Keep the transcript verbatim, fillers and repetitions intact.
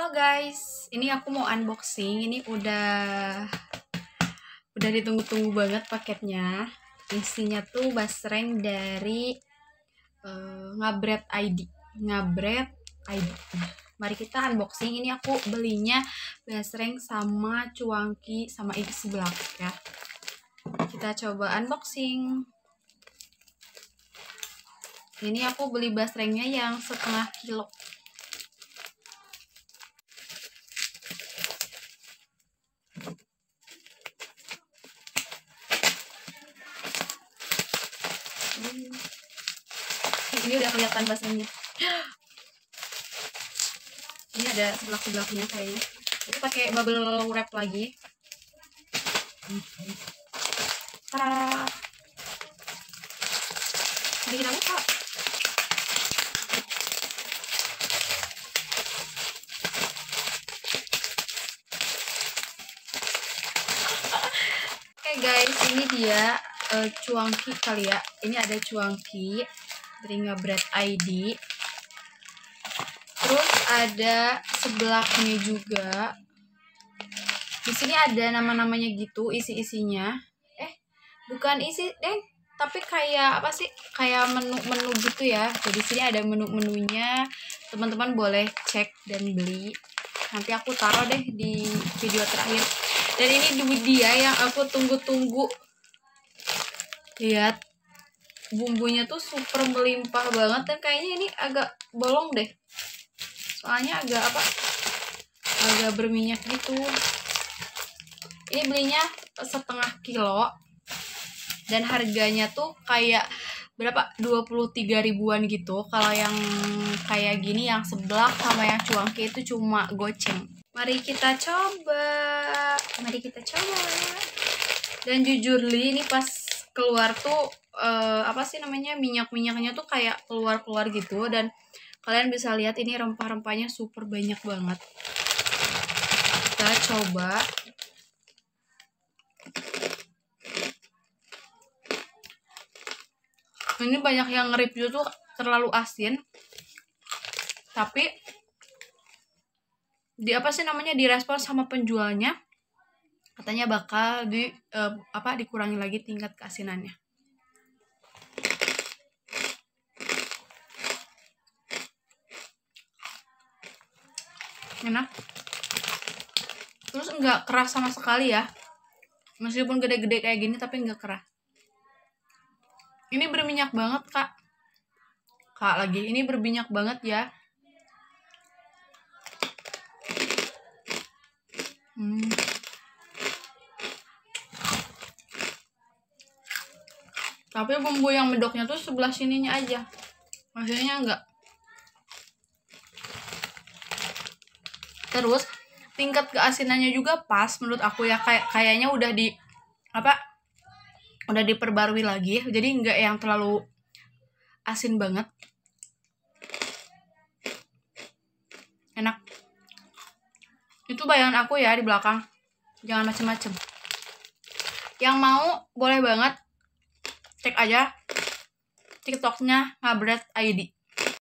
Halo guys, ini aku mau unboxing. Ini udah udah ditunggu-tunggu banget paketnya. Isinya tuh basreng dari uh, Ngabret I D. Ngabret I D. Nah, mari kita unboxing. Ini aku belinya basreng sama cuangki sama X Black ya. Kita coba unboxing. Ini aku beli basrengnya yang setengah kilo. Ini udah kelihatan basrengnya. Ini ada sebelah-sebelahnya kayaknya. Itu pakai bubble wrap lagi. Tara. Jadi kita buka. Oke guys, ini dia uh, cuangki kali ya. Ini ada cuangki dari Ngabret I D. Terus ada sebelahnya juga. Di sini ada nama-namanya gitu, isi-isinya. Eh, bukan isi, deh, tapi kayak apa sih? Kayak menu-menu gitu ya. Jadi sini ada menu-menunya. Teman-teman boleh cek dan beli. Nanti aku taruh deh di video terakhir. Dan ini dia yang aku tunggu-tunggu. Lihat, bumbunya tuh super melimpah banget dan kayaknya ini agak bolong deh. Soalnya agak apa? Agak berminyak gitu. Ini belinya setengah kilo dan harganya tuh kayak berapa? dua puluh tiga ribuan gitu. Kalau yang kayak gini yang sebelah sama yang cuangki itu cuma goceng. Mari kita coba. Mari kita coba. Dan jujur li, ini pas keluar tuh uh, apa sih namanya, minyak-minyaknya tuh kayak keluar-keluar gitu. Dan kalian bisa lihat ini rempah-rempahnya super banyak banget. Kita coba. Ini banyak yang nge-review tuh terlalu asin. Tapi di apa sih namanya, direspon sama penjualnya, katanya bakal di uh, apa dikurangi lagi tingkat keasinannya. Enak. Terus enggak keras sama sekali ya. Meskipun gede-gede kayak gini tapi enggak keras. Ini berminyak banget, Kak. Kak lagi, ini berminyak banget ya. Hmm. Tapi bumbu yang medoknya tuh sebelah sininya aja. Maksudnya enggak. Terus tingkat keasinannya juga pas menurut aku ya, kayak kayaknya udah di apa? Udah diperbarui lagi. Jadi enggak yang terlalu asin banget. Enak. Itu bayangan aku ya di belakang. Jangan macem-macem. Yang mau boleh banget cek aja TikToknya Ngabret I D.